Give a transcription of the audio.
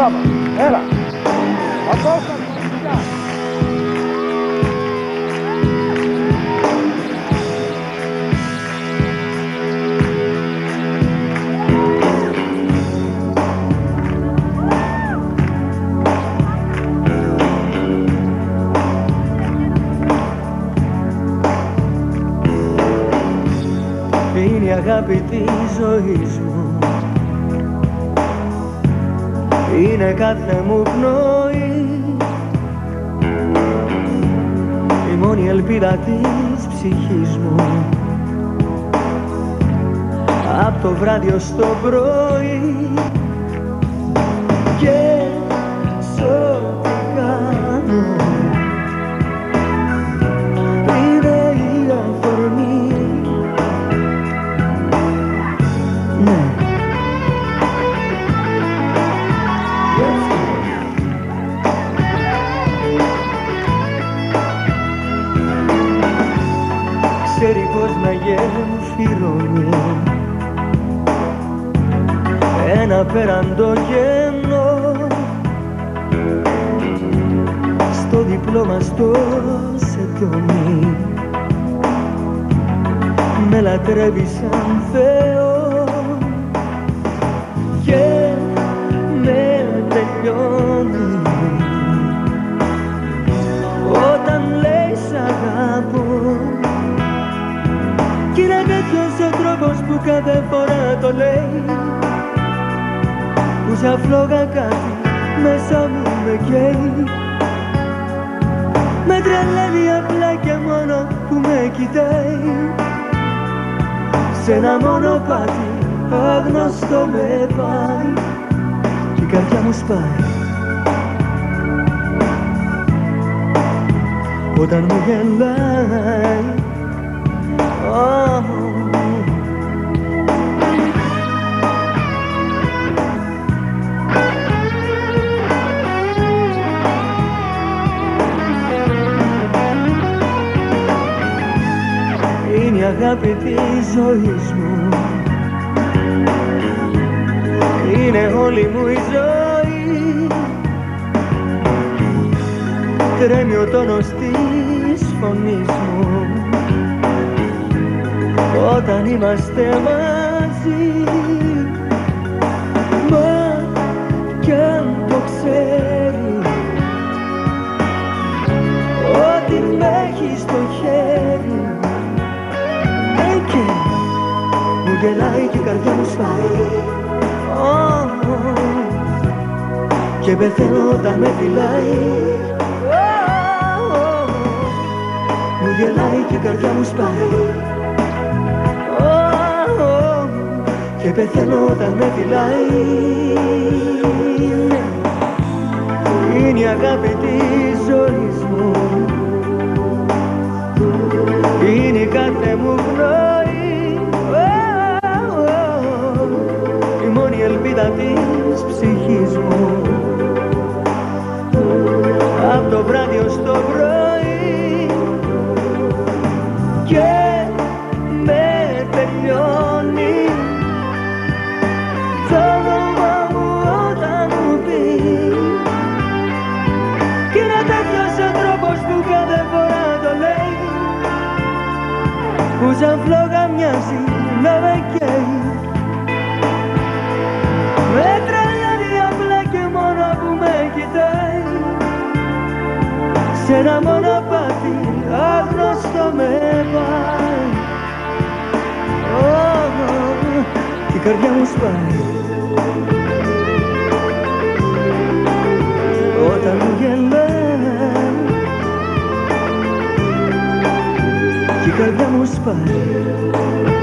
Μπράβο, έλα. Απόσταση, φιλιά. Είναι η αγάπη της ζωής μου, είναι κάθε μου πνοή, η μόνη ελπίδα της ψυχής μου, απ' το βράδυ ως το πρωί. Και σ' ό,τι κάνω είναι η αφορμή. Ναι. Ξέρει πως να γεμφυρώνει ένα πέραντο κενό στο διπλό μας το σεντόνι. Με λατρεύει σαν Θεό και με τελειώνει όταν λέει σ' αγαπώ. Κι είναι τέτοιος ο τρόπος που κάθε φορά το λέει, που σαν φλόγα κάτι μέσα μου με καίει. Με τρελαίνει απλά και μόνο που με κοιτάει, σ' ένα μονοπάτι άγνωστο με πάει και η καρδιά μου σπάει όταν μου γελάει. Είναι η αγάπη της ζωής μου, είναι όλη μου η ζωή. Τρέμει ο τόνος της φωνής μου όταν είμαστε μαζί. Μα κι αν το ξέρει ότι με έχει στο χέρι, και μου γελάει και η καρδιά μου σπάει. Και πεθαίνω όταν με φυλάει. Μου γελάει και η καρδιά μου σπάει. Και πεθαίνω όταν με φυλάει. Είναι η αγάπη της ζωής μου, είναι η κάθε μου πνοή, η μόνη ελπίδα της ψυχής μου, απ' το βράδυ ως το πρωί. Και με τελειώνει το όνομα μου όταν μου πει. Κι είναι τέτοιος ο τρόπος που κάθε φορά το λέει, που σαν φλόγα μοιάζει να με καίει. Με τρελαίνει απλά και μόνο που με κοιτάει, σ' ένα μονοπάτι άγνωστο με πάει. Και η καρδιά μου σπάει όταν μου γελάει και η καρδιά μου σπάει.